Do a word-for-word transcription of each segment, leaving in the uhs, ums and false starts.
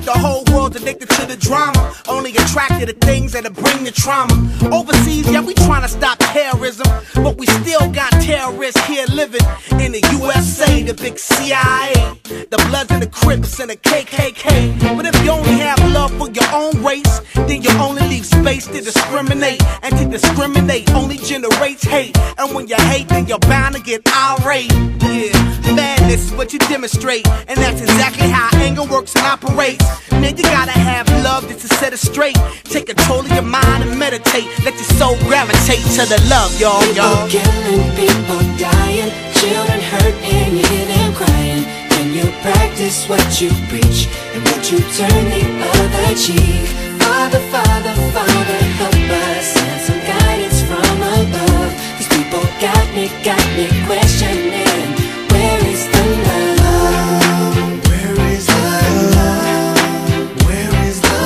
the whole world's addicted to the drama, only attracted to things that'll bring the trauma. Overseas, yeah, we trying to stop terrorism, but we still got terrorists here living in the U S A, the big C I A, the Bloods and the Crips and the K K K. But if you only have love for your own race, then you only leave space to discriminate, and to discriminate only generates hate. And when you hate, then you're bound to get irate. Yeah, madness is what you demonstrate, and that's exactly how anger works and operates. Man, you gotta have love just to set it straight. Take control of your mind and meditate. Let your soul gravitate to the love, y'all, y'all. People killing, people dying, children hurt and you hear them crying. When you practice what you preach, and would you turn the other cheek? Father, Father, Father, help us, and some guidance from above. These people got me, got me questioning, where is the love? Where is the love? Where is the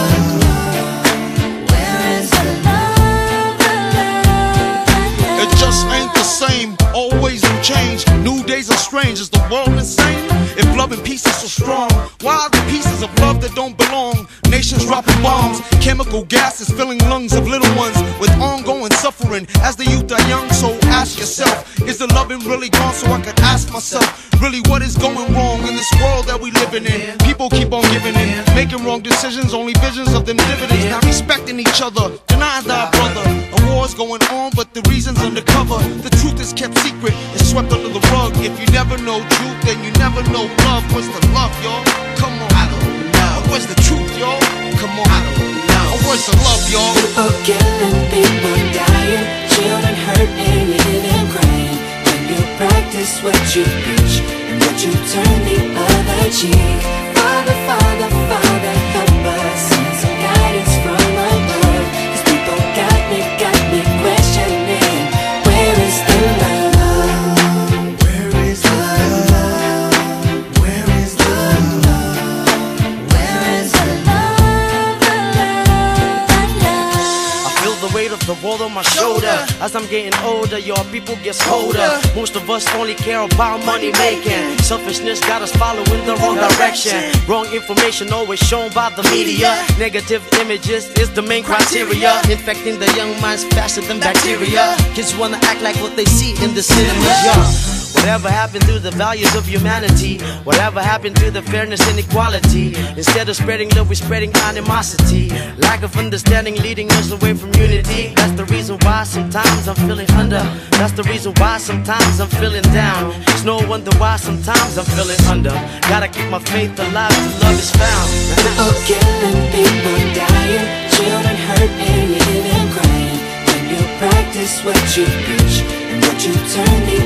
love? Where is the love? The love, the love? It just ain't the same, always in change. New days are strange, is the world insane? If love and peace is so strong, why are the pieces of love that don't belong? Nations dropping bombs, chemical gases filling lungs of little ones with ongoing suffering as the youth are young. So ask yourself, is the loving really gone? So I could ask myself, really what is going wrong in this world that we living in? People keep on giving in, making wrong decisions, only visions of them dividends. Not respecting each other, denying thy brother. A war's going on, but the reason's undercover. The truth is kept secret, it's swept under the rug. If you never know truth, then you never know love. What's the love, y'all? Come on, I don't know. Where's the truth, y'all? Come on, I don't know. Where's the love, y'all? People killing, people dying, children hurt and you hear them crying. When you practice what you preach, and would you turn the other cheek? Father, Father, Father, help us, and some guidance from above. These people got me, got me questioning, where is the love? Where is the love? Where is the love? Where is the love? The love, the love. I feel the weight of the world on my shoulder. As I'm getting older, your people get colder. Most of us only care about money making. Selfishness got us following the wrong direction. Wrong information always shown by the media. Negative images is the main criteria, infecting the young minds faster than bacteria. Kids wanna act like what they see in the cinemas, yeah. Whatever happened to the values of humanity? Whatever happened to the fairness and equality? Instead of spreading love, we're spreading animosity. Lack of understanding leading us away from unity. That's the reason why sometimes I'm feeling under. That's the reason why sometimes I'm feeling down. It's no wonder why sometimes I'm feeling under. Gotta keep my faith alive till love is found. People killing, people dying, children hurt and you hear them crying. When you practice what you preach, and would you turn the